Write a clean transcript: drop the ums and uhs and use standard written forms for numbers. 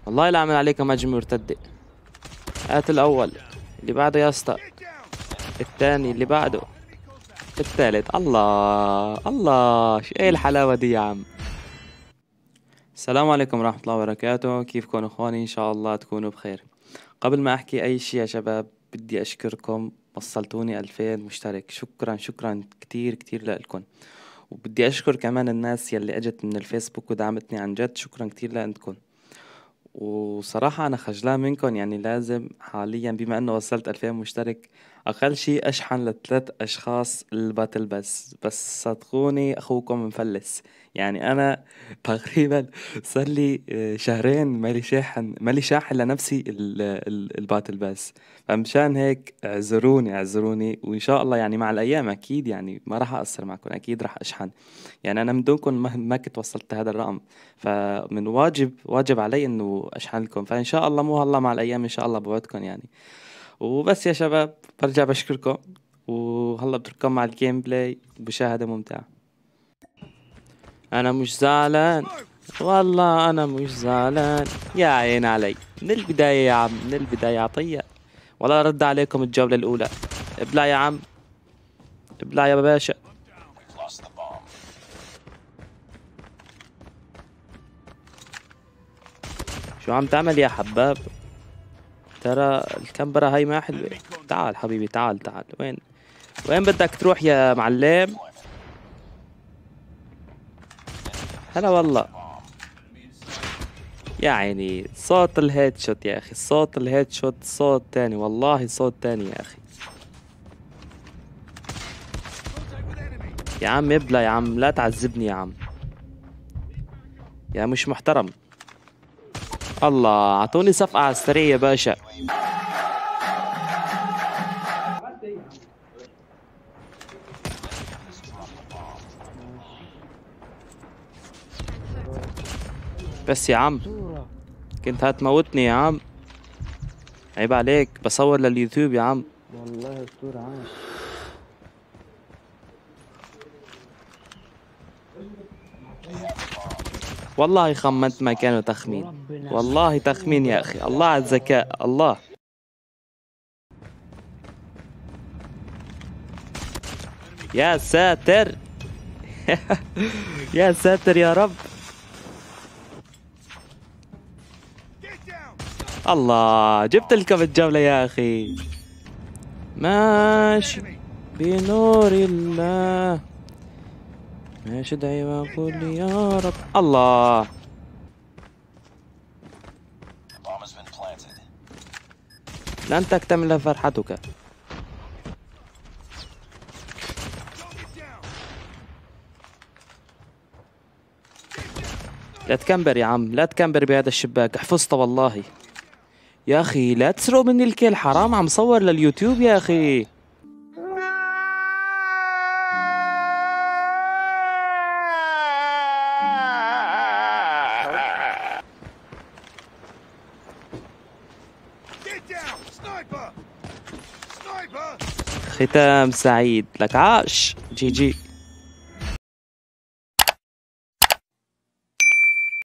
والله لا اعمل عليك هجمة مرتدة. هات الاول، اللي بعده يا اسطى، الثاني اللي بعده، الثالث. الله الله، شو ايه الحلاوة دي يا عم. السلام عليكم ورحمة الله وبركاته، كيفكم اخواني؟ ان شاء الله تكونوا بخير. قبل ما احكي اي شي يا شباب، بدي اشكركم، وصلتوني 2000 مشترك. شكرا شكرا كتير كتير لكم. وبدي اشكر كمان الناس يلي اجت من الفيسبوك ودعمتني، عن جد شكرا كتير لكم. وصراحة أنا خجلان منكم، يعني لازم حاليا بما أنه وصلت 2000 مشترك أقل شي أشحن لثلاث أشخاص الباتل بس صدقوني أخوكم مفلس. يعني أنا تقريبا صار لي شهرين مالي شاحن لنفسي الباتل بس. فمشان هيك اعذروني وإن شاء الله يعني مع الأيام أكيد يعني ما راح أقصر معكم، أكيد راح أشحن. يعني أنا من دونكم ما كنت وصلت هذا الرقم. فمن واجب علي انه اشحن لكم، فان شاء الله مو هلا مع الايام ان شاء الله بوعدكم يعني. وبس يا شباب، برجع بشكركم، وهلا بترككم مع الجيم بلاي بمشاهدة ممتعة. انا مش زعلان، والله انا مش زعلان. يا عين علي من البداية يا عم، من البداية عطية. ولا رد عليكم الجولة الاولى. ابلع يا عم، ابلع يا باشا. شو عم تعمل يا حباب؟ ترى الكاميرا هاي ما حلوة. تعال حبيبي، تعال وين بدك تروح يا معلم؟ هلا والله. يا عيني صوت الهيد شوت يا اخي، صوت الهيد شوت صوت تاني، والله صوت تاني يا اخي. يا عم ابلع يا عم، لا تعذبني يا عم، يا مش محترم. الله، اعطوني صفقة على السريع يا باشا. بس يا عم كنت هتموتني يا عم، عيب عليك، بصور لليوتيوب يا عم. والله اسطورة عاش. والله خمنت مكانه تخمين، وربنا والله تخمين يا اخي، الله على الذكاء الله. يا ساتر يا ساتر يا رب. الله، جبت لكم الجولة يا أخي. ماشي بنور الله، ماشي ادعي وقول يا رب. الله، لن تكتمل فرحتك. لا تكمبر يا عم، لا تكمبر بهذا الشباك، حفظته والله. يا أخي لا تسرقوا مني الكل، حرام، عم صور لليوتيوب يا أخي. ختام سعيد لك، عاش. جي جي.